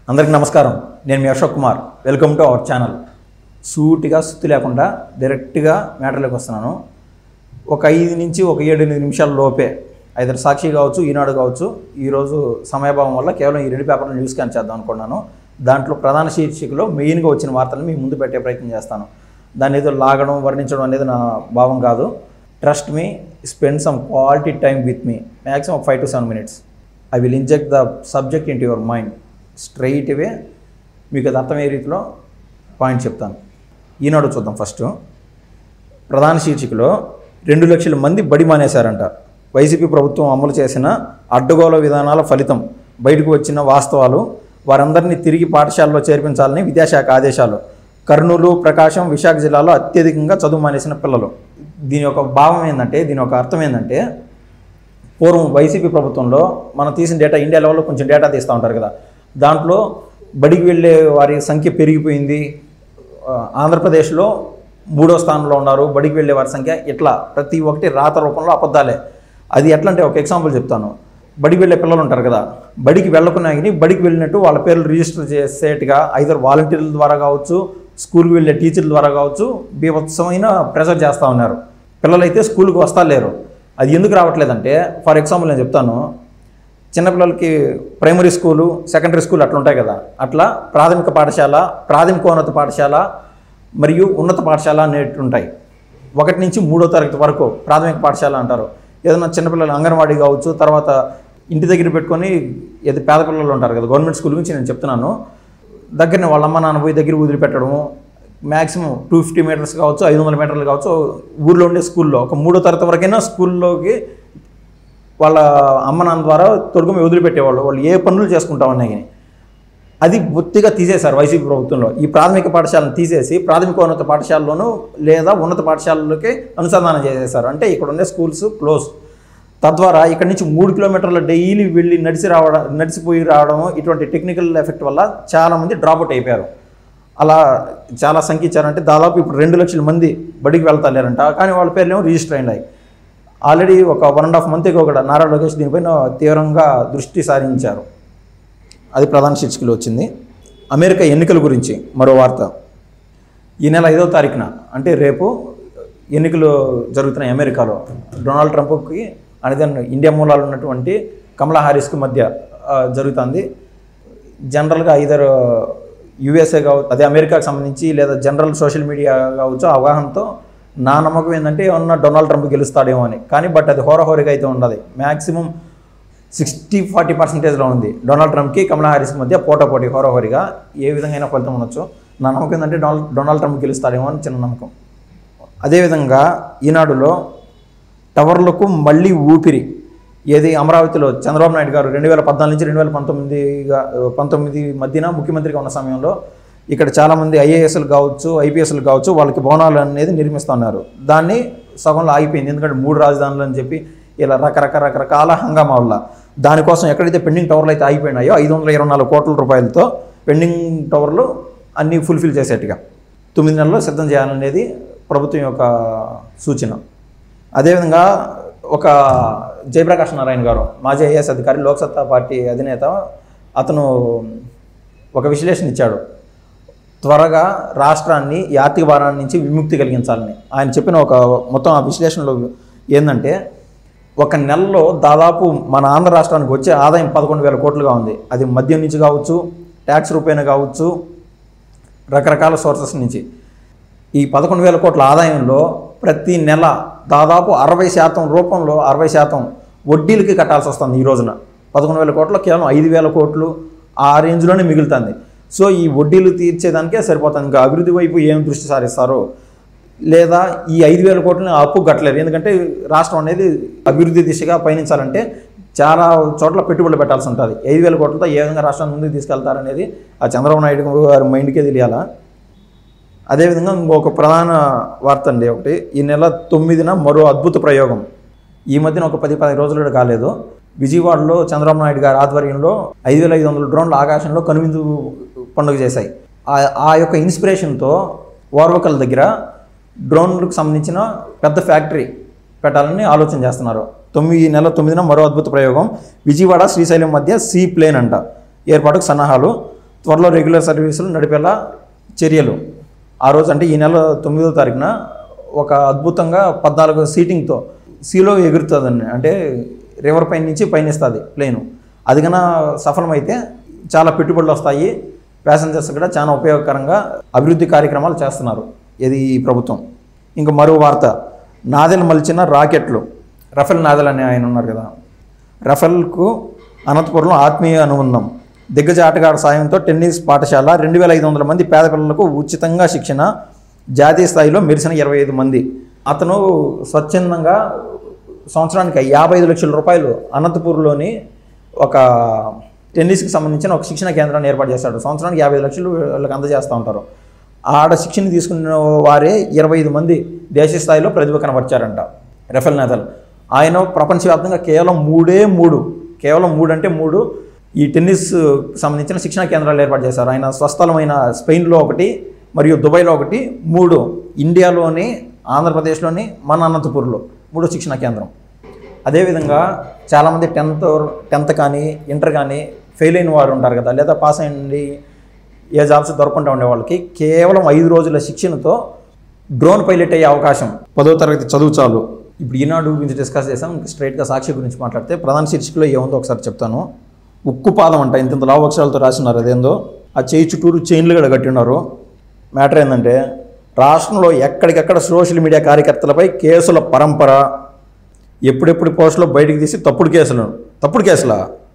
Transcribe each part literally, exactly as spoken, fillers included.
అందరికీ నమస్కారం. నేను మీ Ashok Kumar. Welcome to our channel. సూటిగా సుత్తి లేకుండా డైరెక్ట్గా మ్యాటర్లోకి వస్తున్నాను. ఒక ఐదు నుంచి ఒక ఏడు ఎనిమిది నిమిషాల లోపే ఐదర్ సాక్షి కావచ్చు, ఈనాడు కావచ్చు, ఈరోజు సమయభావం వల్ల కేవలం ఈ రెండు పేపర్లను న్యూస్ క్యాన్ చేద్దాం అనుకున్నాను. దాంట్లో ప్రధాన శీర్షికలో మెయిన్గా వచ్చిన వార్తలను మీ ముందు పెట్టే ప్రయత్నం చేస్తాను. దాన్ని ఏదో లాగడం, వర్ణించడం అనేది నా భావం కాదు. Trust me, spend some quality time with me, maximum five to seven minutes. I will inject the subject into your mind straight away. మీకు అది అర్థమయ్యే రీతిలో పాయింట్ చెప్తాను. ఈనాడు చూద్దాం. ఫస్ట్ ప్రధాన శీర్షికలో రెండు లక్షల మంది బడి మానేశారంట. వైసీపీ ప్రభుత్వం అమలు చేసిన అడ్డగోల విధానాల ఫలితం. బయటకు వచ్చిన వాస్తవాలు. వారందరినీ తిరిగి పాఠశాలలో చేర్పించాలని విద్యాశాఖ ఆదేశాలు. కర్నూలు, ప్రకాశం, విశాఖ జిల్లాలో అత్యధికంగా చదువు మానేసిన పిల్లలు. దీని యొక్క భావం ఏంటంటే, దీని యొక్క అర్థం ఏంటంటే, పూర్వం వైసీపీ ప్రభుత్వంలో మనం తీసిన డేటా, ఇండియా లెవెల్లో కొంచెం డేటా తీస్తూ ఉంటారు కదా, దాంట్లో బడికి వెళ్ళే వారి సంఖ్య పెరిగిపోయింది. ఆంధ్రప్రదేశ్లో మూడో స్థానంలో ఉన్నారు బడికి వెళ్ళే వారి సంఖ్య. ఇట్లా ప్రతి ఒక్కటి రాత రూపంలో అబద్ధాలే. అది ఎట్లా అంటే, ఒక ఎగ్జాంపుల్ చెప్తాను. బడికి వెళ్ళే పిల్లలు ఉంటారు కదా, బడికి వెళ్ళకున్నా కానీ బడికి వెళ్ళినట్టు వాళ్ళ పేర్లు రిజిస్టర్ చేసేట్టుగా ఐదర్ వాలంటీర్ల ద్వారా కావచ్చు, స్కూల్కి వెళ్ళే టీచర్ల ద్వారా కావచ్చు, బీభత్సమైన ప్రెషర్ చేస్తూ ఉన్నారు. పిల్లలైతే స్కూల్కి వస్తా లేరు. అది ఎందుకు రావట్లేదంటే, ఫర్ ఎగ్జాంపుల్ నేను చెప్తాను. చిన్నపిల్లలకి ప్రైమరీ స్కూలు, సెకండరీ స్కూల్ అట్లా ఉంటాయి కదా, అట్లా ప్రాథమిక పాఠశాల, ప్రాథమికోన్నత పాఠశాల మరియు ఉన్నత పాఠశాల అనేవి ఉంటాయి. ఒకటి నుంచి మూడో తరగతి వరకు ప్రాథమిక పాఠశాల అంటారు. ఏదైనా చిన్నపిల్లలు అంగన్వాడీ కావచ్చు, తర్వాత ఇంటి దగ్గర పెట్టుకొని ఏదో పేద పిల్లలు ఉంటారు కదా, గవర్నమెంట్ స్కూల్ గురించి నేను చెప్తున్నాను. దగ్గరనే వాళ్ళ అమ్మ నాన్న పోయి దగ్గర వదిలిపెట్టడము. మ్యాక్సిమం టూ ఫిఫ్టీ మీటర్స్ కావచ్చు, ఐదు వందల మీటర్లు కావచ్చు, ఊళ్ళో ఉండే స్కూల్లో ఒక మూడో తరగతి వరకైనా స్కూల్లోకి వాళ్ళ అమ్మ నాన్న ద్వారా తొడుగుమి వదిలిపెట్టేవాళ్ళు. వాళ్ళు ఏ పనులు చేసుకుంటా ఉన్నాయి కానీ అది బొత్తిగా తీసేశారు వైసీపీ ప్రభుత్వంలో. ఈ ప్రాథమిక పాఠశాలను తీసేసి ప్రాథమికోన్నత పాఠశాలలోనూ లేదా ఉన్నత పాఠశాలలోకి అనుసంధానం చేసేశారు. అంటే ఇక్కడ ఉండే స్కూల్స్ క్లోజ్. తద్వారా ఇక్కడ నుంచి మూడు కిలోమీటర్ల డైలీ వెళ్ళి నడిచి రావడం, నడిచిపోయి రావడం, ఇటువంటి టెక్నికల్ ఎఫెక్ట్ వల్ల చాలామంది డ్రాప్అవుట్ అయిపోయారు. అలా చాలా సంఖ్య ఇచ్చారంటే దాదాపు ఇప్పుడు రెండు లక్షల మంది బడికి వెళ్తా లేరంట. కానీ వాళ్ళ పేర్లు ఏమో రిజిస్టర్ అయినాయి. ఆల్రెడీ ఒక వన్ అండ్ హాఫ్ మంత్కి కూడా నారా లోకేష్ దీనిపైన తీవ్రంగా దృష్టి సారించారు. అది ప్రధాన శీర్షికలో వచ్చింది. అమెరికా ఎన్నికల గురించి మరో వార్త. ఈ నెల ఐదవ తారీఖున అంటే రేపు ఎన్నికలు జరుగుతున్నాయి అమెరికాలో. డొనాల్డ్ ట్రంప్కి అనేది ఇండియా మూలాలు ఉన్నటువంటి కమలా హారిస్కి మధ్య జరుగుతుంది. జనరల్గా ఐదర్ యూఎస్ఏ కావచ్చు, అదే అమెరికాకు సంబంధించి, లేదా జనరల్ సోషల్ మీడియా కావచ్చు, అవగాహనతో నా నమ్మకం ఏంటంటే ఏమన్నా డొనాల్డ్ ట్రంప్ గెలుస్తాడేమో అని. కానీ బట్ అది హోరహోరిగా అయితే ఉండదు. మ్యాక్సిమం సిక్స్టీ ఫార్టీ పర్సెంటేజ్లో ఉంది డొనాల్డ్ ట్రంప్కి కమలా హారిస్కి మధ్య పోటాపోటీ హోరహోరిగా. ఏ విధంగా ఫలితం ఉండొచ్చు. నా నమ్మకం ఏంటంటే డొనాల్డ్ డొనాల్డ్ ట్రంప్ గెలుస్తాడేమో అని చిన్న నమ్మకం. అదేవిధంగా ఈనాడులో టవర్లకు మళ్ళీ ఊపిరి. ఏది అమరావతిలో చంద్రబాబు నాయుడు గారు రెండు వేల పద్నాలుగు నుంచి రెండు వేల పంతొమ్మిదిగా పంతొమ్మిది మధ్యన ముఖ్యమంత్రిగా ఉన్న సమయంలో ఇక్కడ చాలామంది ఐఏఎస్లు కావచ్చు, ఐపీఎస్లు కావచ్చు, వాళ్ళకి భవనాలు అనేది నిర్మిస్తున్నారు. దాన్ని సగంలో ఆగిపోయింది. ఎందుకంటే మూడు రాజధానులు అని చెప్పి ఇలా రకరకాల రకరకాల హంగామా వల్ల. దానికోసం ఎక్కడైతే పెండింగ్ టవర్లు అయితే ఆగిపోయినాయో ఐదు వందల ఇరవై నాలుగు కోట్ల రూపాయలతో పెండింగ్ టవర్లు అన్నీ ఫుల్ఫిల్ చేసేట్టుగా తొమ్మిది నెలల్లో సిద్ధం చేయాలనేది ప్రభుత్వం యొక్క సూచన. అదేవిధంగా ఒక జయప్రకాష్ నారాయణ గారు, మాజీ ఐఏఎస్ అధికారి, లోక్సత్తా పార్టీ అధినేత, అతను ఒక విశ్లేషణ ఇచ్చాడు. త్వరగా రాష్ట్రాన్ని ఈ ఆర్థిక భారాన్ని నుంచి విముక్తి కలిగించాలని ఆయన చెప్పిన ఒక మొత్తం ఆ విశ్లేషణలో ఏంటంటే, ఒక నెలలో దాదాపు మన ఆంధ్ర రాష్ట్రానికి వచ్చే ఆదాయం పదకొండు వేల కోట్లుగా ఉంది. అది మద్యం నుంచి కావచ్చు, ట్యాక్స్ రూపేణ కావచ్చు, రకరకాల సోర్సెస్ నుంచి. ఈ పదకొండు వేల కోట్ల ఆదాయంలో ప్రతి నెల దాదాపు అరవై శాతం రూపంలో అరవై శాతం వడ్డీలకి కట్టాల్సి వస్తుంది. ఈ రోజున పదకొండు వేల కోట్లు కేవలం ఐదు వేల కోట్లు ఆ రేంజ్లోనే మిగులుతుంది. సో ఈ వడ్డీలు తీర్చేదానికే సరిపోతుంది. ఇంకా అభివృద్ధి వైపు ఏం దృష్టి సారిస్తారో, లేదా ఈ ఐదు వేల కోట్లని అప్పు కట్టలేరు. ఎందుకంటే రాష్ట్రం అనేది అభివృద్ధి దిశగా పయనించాలంటే చాలా చోట్ల పెట్టుబడులు పెట్టాల్సి ఉంటుంది. ఐదు వేల కోట్లతో ఏ విధంగా రాష్ట్రాన్ని ముందుకు తీసుకెళ్తారనేది ఆ చంద్రబాబు నాయుడు గారి మైండ్కే తెలియాలా. అదేవిధంగా ఇంకొక ప్రధాన వార్త అండి ఒకటి. ఈ నెల తొమ్మిదిన మరో అద్భుత ప్రయోగం. ఈ మధ్యన ఒక పది పది రోజులు కాలేదు, విజయవాడలో చంద్రబాబు నాయుడు గారి ఆధ్వర్యంలో ఐదు వేల ఐదు వందల డ్రోన్లు ఆకాశంలో కనువిందు పండుగ చేశాయి. ఆ యొక్క ఇన్స్పిరేషన్తో ఓర్వకల్ దగ్గర డ్రోన్లకు సంబంధించిన పెద్ద ఫ్యాక్టరీ పెట్టాలని ఆలోచన చేస్తున్నారు. తొమ్మిది నెల తొమ్మిదిన మరో అద్భుత ప్రయోగం. విజయవాడ శ్రీశైలం మధ్య సీ ప్లేన్ అంట ఏర్పాటుకు సన్నాహాలు. త్వరలో రెగ్యులర్ సర్వీసులు నడిపేలా చర్యలు. ఆ రోజు అంటే ఈ నెల తొమ్మిదో తారీఖున ఒక అద్భుతంగా పద్నాలుగు సీటింగ్తో సీలో ఎగురుతుందండి. అంటే రివర్ పైన నుంచి పయనిస్తుంది ప్లేను. అది కన్నా సఫలమైతే చాలా పెట్టుబడులు వస్తాయి, ప్యాసింజర్స్ కూడా చాలా ఉపయోగకరంగా అభివృద్ధి కార్యక్రమాలు చేస్తున్నారు ఇది ఈ ప్రభుత్వం. ఇంకా మరో వార్త, నాదెలు మలిచిన రాకెట్లు. రఫేల్ నాదెల్ అనే ఆయన ఉన్నారు కదా, రఫేల్కు అనంతపురంలో ఆత్మీయ అనుబంధం. దిగ్గజ ఆటగాళ్ల సాయంతో టెన్నిస్ పాఠశాల, రెండు వేల ఐదు వందల మంది పేద పిల్లలకు ఉచితంగా శిక్షణ, జాతీయ స్థాయిలో మెరిసిన ఇరవై ఐదు మంది. అతను స్వచ్ఛందంగా సంవత్సరానికి యాభై ఐదు లక్షల రూపాయలు అనంతపూర్లోని ఒక టెన్నిస్కి సంబంధించిన ఒక శిక్షణ కేంద్రాన్ని ఏర్పాటు చేశాడు. సంవత్సరానికి యాభై ఐదు లక్షలు వాళ్ళకి అందజేస్తూ ఉంటారు. ఆడ శిక్షణ తీసుకున్న వారే ఇరవై ఐదు మంది దేశీయ స్థాయిలో ప్రతిభ కనబర్చారంట రఫేల్ నాదల్. ఆయన ప్రపంచవ్యాప్తంగా కేవలం మూడే మూడు కేవలం మూడు అంటే మూడు ఈ టెన్నిస్ సంబంధించిన శిక్షణ కేంద్రాలు ఏర్పాటు చేశారు. ఆయన స్వస్థలమైన స్పెయిన్లో ఒకటి మరియు దుబాయ్లో ఒకటి, మూడు ఇండియాలోని ఆంధ్రప్రదేశ్లోని మన అనంతపూర్లో మూడో శిక్షణ కేంద్రం. అదేవిధంగా చాలామంది టెన్త్ టెన్త్ కానీ ఇంటర్ కానీ ఫెయిల్ అయిన వారు ఉంటారు కదా, లేదా పాస్ అయ్యండి ఏ జాబ్స్ దొరకకుండా ఉండే వాళ్ళకి కేవలం ఐదు రోజుల శిక్షణతో డ్రోన్ పైలట్ అయ్యే అవకాశం. పదో తరగతి చదువు చాలు. ఇప్పుడు ఈనాడు గురించి డిస్కస్ చేసాం. స్ట్రైట్గా సాక్షి గురించి మాట్లాడితే ప్రధాన శీర్షికలో ఏముందో ఒకసారి చెప్తాను. ఉక్కు పాదం అంట, ఇంత లావు అక్షరాలతో రాసినారు. అదేందో ఆ చేయి చుట్టూరు చైన్లు కూడా కట్టి ఉన్నారు. మ్యాటర్ ఏంటంటే రాష్ట్రంలో ఎక్కడికెక్కడ సోషల్ మీడియా కార్యకర్తలపై కేసుల పరంపర. ఎప్పుడెప్పుడు పోస్టులో బయటికి తీసి తప్పుడు కేసులు తప్పుడు కేసులా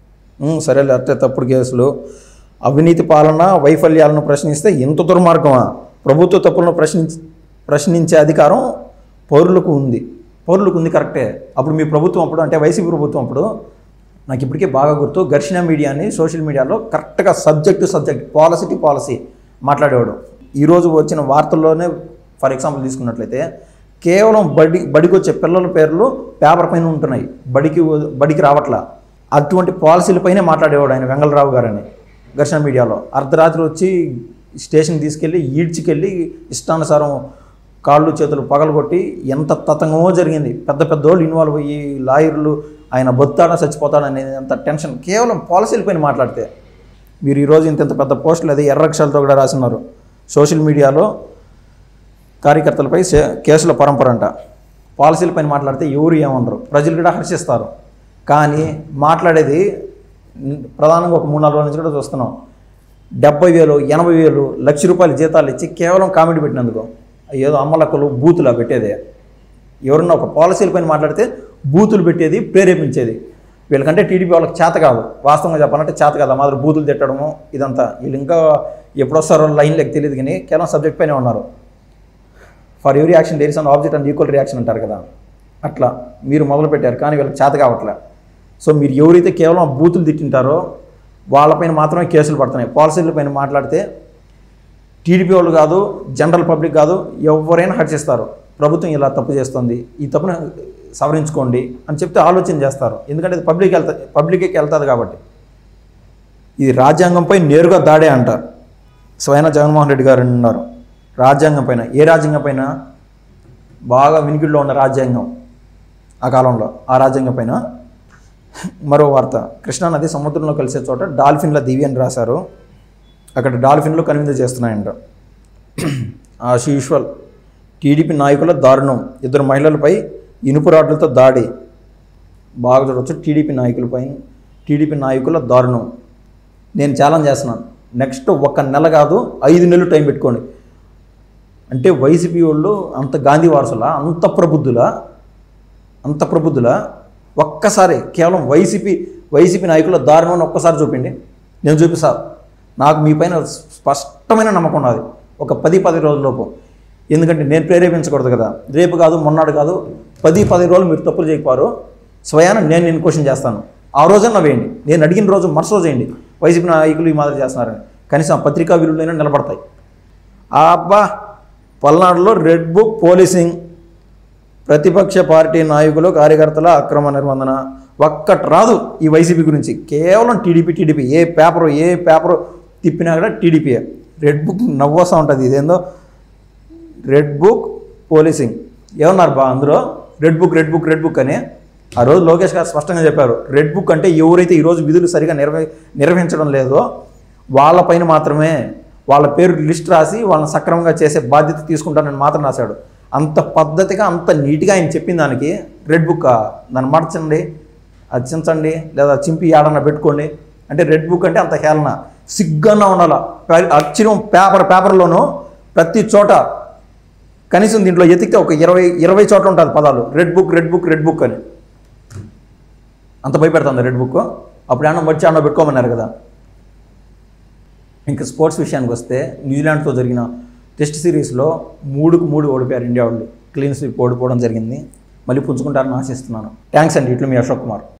సరేలే అంటే తప్పుడు కేసులు. అవినీతి పాలన వైఫల్యాలను ప్రశ్నిస్తే ఎంత దుర్మార్గమా? ప్రభుత్వ తప్పులను ప్రశ్నించి ప్రశ్నించే అధికారం పౌరులకు ఉంది పౌరులకు ఉంది కరెక్టే. అప్పుడు మీ ప్రభుత్వం అప్పుడు అంటే వైసీపీ ప్రభుత్వం అప్పుడు నాకు ఇప్పటికే బాగా గుర్తు, ఘర్షణ మీడియాని సోషల్ మీడియాలో కరెక్ట్గా subject to subject, policy to policy మాట్లాడేవాడు. ఈరోజు వచ్చిన వార్తల్లోనే ఫర్ ఎగ్జాంపుల్ తీసుకున్నట్లయితే కేవలం బడి బడికి వచ్చే పిల్లల పేర్లు పేపర్ పైన ఉంటున్నాయి, బడికి బడికి రావట్లా. అటువంటి పాలసీలపైనే మాట్లాడేవాడు ఆయన వెంగళరావు గారని ఘర్షణ మీడియాలో. అర్ధరాత్రి వచ్చి స్టేషన్ తీసుకెళ్ళి ఈడ్చికెళ్ళి ఇష్టానుసారం కాళ్ళు చేతులు పగలగొట్టి ఎంత తతంగమో జరిగింది. పెద్ద పెద్ద వాళ్ళు ఇన్వాల్వ్ అయ్యి లాయర్లు ఆయన బొత్తాడా చచ్చిపోతాడనేది అంత టెన్షన్ కేవలం పాలసీలపైన మాట్లాడితే. మీరు ఈరోజు ఇంత ఇంత పెద్ద పోస్టులు అదే ఎర్రక్షరాలతో కూడా రాసినారు. సోషల్ మీడియాలో కార్యకర్తలపై కేసుల పరంపర అంట. పాలసీలపైన మాట్లాడితే ఎవరు ఏమనరు, ప్రజలు కూడా హర్షిస్తారు. కానీ మాట్లాడేది ప్రధానంగా ఒక మూడు నాలుగు రోజుల నుంచి కూడా చూస్తున్నాం. డెబ్బై వేలు ఎనభై వేలు లక్ష రూపాయల జీతాలు ఇచ్చి కేవలం కామెడీ పెట్టినందుకు ఏదో అమ్మలక్కలు బూతులా పెట్టేదే. ఎవరన్నా ఒక పాలసీలపైన మాట్లాడితే బూతులు పెట్టేది, ప్రేరేపించేది. వీళ్ళకంటే టీడీపీ వాళ్ళకి చేత కాదు, వాస్తవంగా చెప్పాలంటే చేత కాదు. మాదిరి బూతులు తిట్టడము ఇదంతా. వీళ్ళు ఇంకా ఎప్పుడు వస్తారో లైన్లోకి తెలియదు కానీ కేవలం సబ్జెక్ట్ పైనే ఉన్నారు. For every action there is an object and equal reaction అంటారు కదా, అట్లా మీరు మొదలు పెట్టారు. కానీ వీళ్ళకి చేత కావట్లే. సో మీరు ఎవరైతే కేవలం బూతులు తిట్టింటారో వాళ్ళపైన మాత్రమే కేసులు పడుతున్నాయి. పాలసీలపైన మాట్లాడితే టీడీపీ వాళ్ళు కాదు, జనరల్ పబ్లిక్ కాదు, ఎవరైనా హర్షిస్తారు. ప్రభుత్వం ఇలా తప్పు చేస్తుంది, ఈ తప్పును సవరించుకోండి అని చెప్తే ఆలోచన చేస్తారు. ఎందుకంటే ఇది పబ్లిక్ వెళ్తా పబ్లిక్కి వెళ్తుంది కాబట్టి. ఇది రాజ్యాంగంపై నేరుగా దాడే అంటారు స్వయాన జగన్మోహన్ రెడ్డి గారు ఉన్నారు. రాజ్యాంగం పైన, ఏ రాజ్యాంగం పైన? బాగా వినికిడిలో ఉన్న రాజ్యాంగం ఆ కాలంలో, ఆ రాజ్యాంగం పైన. మరో వార్త, కృష్ణానది సముద్రంలో కలిసే చోట డాల్ఫిన్ల దివి అని రాశారు. అక్కడ డాల్ఫిన్లు కనువిందు చేస్తున్నాయంట. యాజ్ యూజువల్ టీడీపీ నాయకుల దారుణం, ఇద్దరు మహిళలపై ఇనుపు రాడ్లతో దాడి. బాగా చూడవచ్చు టీడీపీ నాయకులపై టీడీపీ నాయకుల దారుణం. నేను ఛాలెంజ్ చేస్తున్నాను, నెక్స్ట్ ఒక నెల కాదు ఐదు నెలలు టైం పెట్టుకోండి. అంటే వైసీపీ వాళ్ళు అంత గాంధీ వారసులా, అంత ప్రబుద్ధులా అంత ప్రబుద్ధులా ఒక్కసారి కేవలం వైసీపీ వైసీపీ నాయకుల దారుణాన్ని ఒక్కసారి చూపిండి, నేను చూపిస్తా. నాకు మీ పైన స్పష్టమైన నమ్మకం ఉన్నది ఒక పది పది రోజులలోపు. ఎందుకంటే నేను ప్రేరేపించకూడదు కదా, రేపు కాదు మొన్నాడు కాదు, పది పది రోజులు మీరు తప్పులు చేయకపోరు స్వయాన నేను నేను క్వశ్చన్ చేస్తాను. ఆ రోజన్నా వేయండి, నేను అడిగిన రోజు మరుస రోజు వేయండి. వైసీపీ నాయకులు ఈ మాదిరి చేస్తున్నారని కనీసం పత్రికా విలువలైనా నిలబడతాయి. అబ్బా పల్నాడులో రెడ్ బుక్ పోలీసింగ్, ప్రతిపక్ష పార్టీ నాయకులు కార్యకర్తల అక్రమ నిర్బంధన. ఒక్కటి రాదు ఈ వైసీపీ గురించి, కేవలం టీడీపీ టీడీపీ ఏ పేపరు ఏ పేపరు తిప్పినా కూడా టీడీపీయే. రెడ్ బుక్ నవ్వొస్తూ ఉంటుంది. ఇదేందో రెడ్ బుక్ పోలీసింగ్ ఏమన్నారు బా అందులో, red book red book red book అని. ఆ రోజు లోకేష్ గారు స్పష్టంగా చెప్పారు, రెడ్ బుక్ అంటే ఎవరైతే ఈరోజు విధులు సరిగా నిర్వ నిర్వహించడం లేదో వాళ్ళపైన మాత్రమే వాళ్ళ పేరు లిస్ట్ రాసి వాళ్ళని సక్రమంగా చేసే బాధ్యత తీసుకుంటానని మాత్రం రాశాడు. అంత పద్ధతిగా అంత నీట్గా ఆయన చెప్పిన దానికి రెడ్ బుక్ దాన్ని మార్చండి, అది చించండి, లేదా చింపి ఏడన్నా పెట్టుకోండి అంటే రెడ్ బుక్ అంటే అంత హేళన. సిగ్గన్నా ఉండాల. అక్షరం పేపర్ పేపర్లోనూ ప్రతి చోట కనీసం దీంట్లో ఎతికితే ఒక ఇరవై ఇరవై చోట్ల ఉంటుంది పదాలు red book red book red book అని. అంత భయపెడుతుంది రెడ్ బుక్. అప్పుడు ఏమన్నా వచ్చి ఏమన్నా పెట్టుకోమన్నారు కదా. ఇంకా స్పోర్ట్స్ విషయానికి వస్తే న్యూజిలాండ్తో జరిగిన టెస్ట్ సిరీస్లో మూడుకు మూడు ఓడిపోయారు ఇండియా వాళ్ళు. క్లీన్ స్వీప్ ఓడిపోవడం జరిగింది. మళ్ళీ పుంజుకుంటారని ఆశిస్తున్నాను. థ్యాంక్స్ అండి. ఇట్లు మీ అశోక్ కుమార్.